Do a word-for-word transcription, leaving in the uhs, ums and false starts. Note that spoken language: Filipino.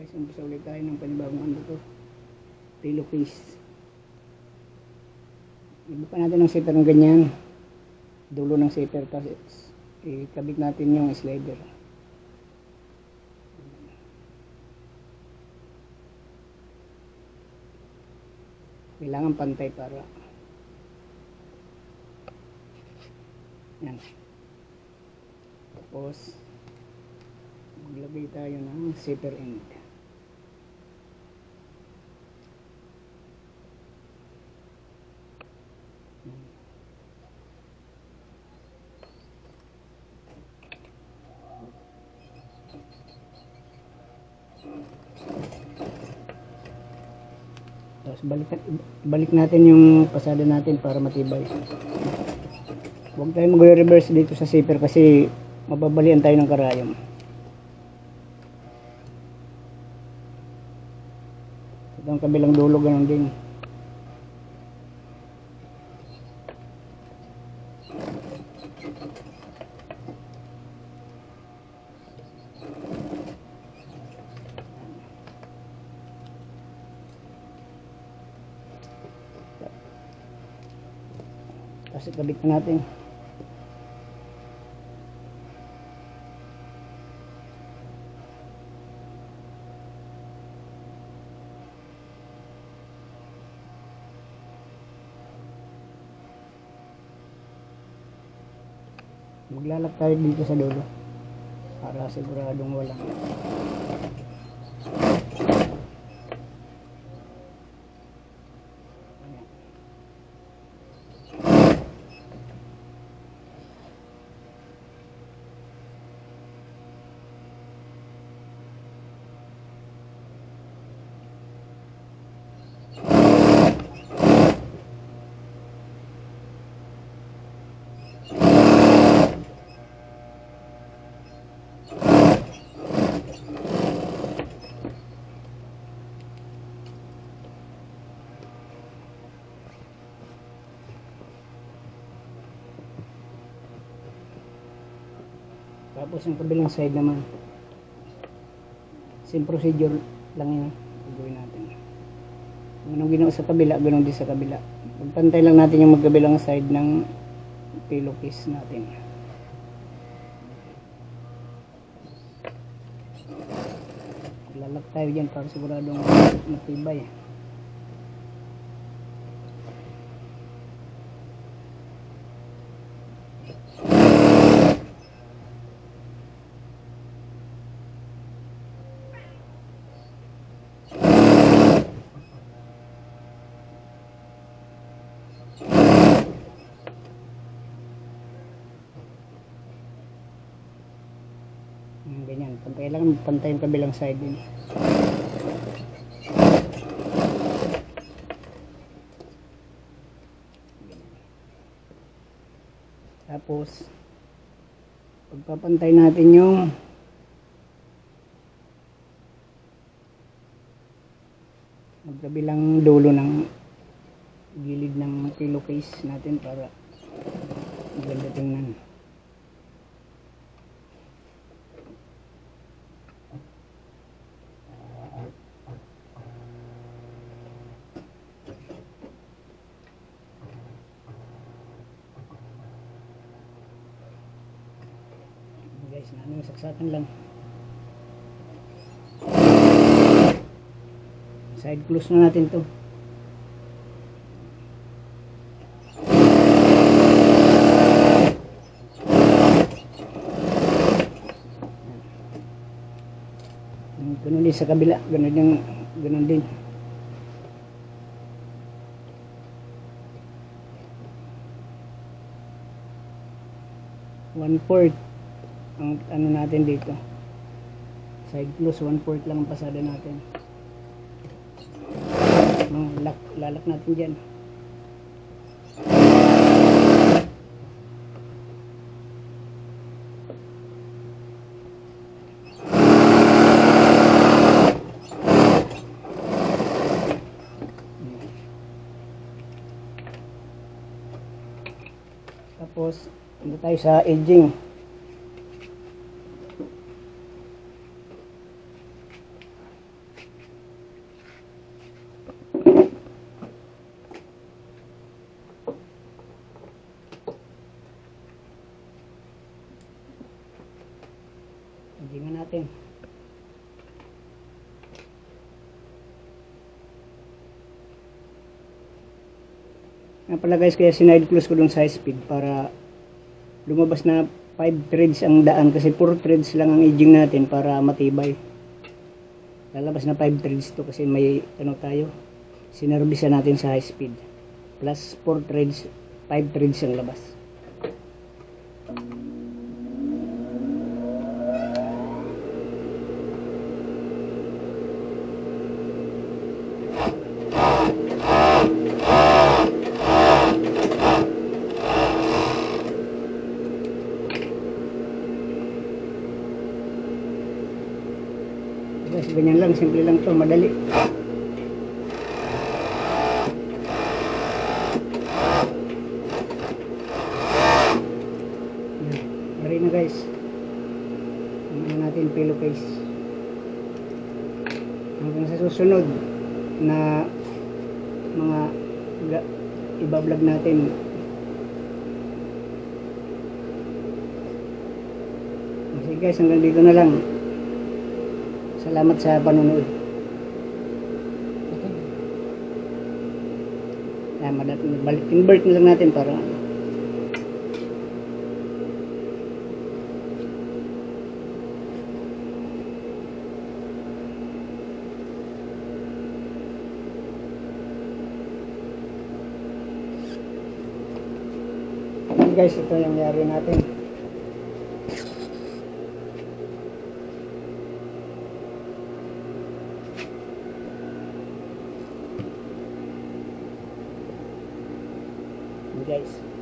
guys, umpisa ulit tayo ng panibagong ano to, pillowcase. Ibuka natin ng zipper ng ganyan, dulo ng zipper, tapos ikabit natin yung slider. Kailangan pantay para yan. Tapos maglagay tayo ng zipper end. Tapos balik, balik natin yung pasada natin para matibay. Huwag tayo mag-reverse dito sa zipper kasi mababalian tayo ng karayom. Ito ang kabilang dulo, ganun din. Tapos ikabit na natin. Maglalak tayo dito sa dulo para siguradong walang tapos yung kabilang side naman. Same procedure lang yun. Gagawin natin. Kung anong ginawa sa kabila, ganoon din sa kabila. Magpantay lang natin yung magkabilang side ng pillowcase natin. Lalak tayo dyan para siguradong matibay. Ganyan, pantay lang, pantay yung kabilang side din. Tapos pagpapantay natin yung magkabilang dulo ng gilid ng pillowcase natin para maganda tingnan. Guys, na ano, saksakan lang. Side close na natin to. Ganun din sa kabila, ganun din, ganun din. one fourth ang ano natin dito, side close, one fourth lang ang pasada natin. No, lak, lalak natin dyan. Tapos punta tayo sa edging. Tingnan natin. Nga pala guys, kaya sinide close ko dun sa high speed para lumabas na five threads ang daan kasi four threads lang ang edging natin para matibay. Lalabas na five threads to kasi may ano tayo, sinerbisa natin sa high speed. Plus four threads, five threads ang labas. Guys, ganyan lang, simple lang to, madali. Dari na guys. Ano natin pillowcase. Hanggang sa susunod na mga iba-vlog natin. Sige guys, hanggang dito na lang. Salamat sa panonood. Ayan, balik invert na lang natin para ayan guys, ito yung yari natin. Guys.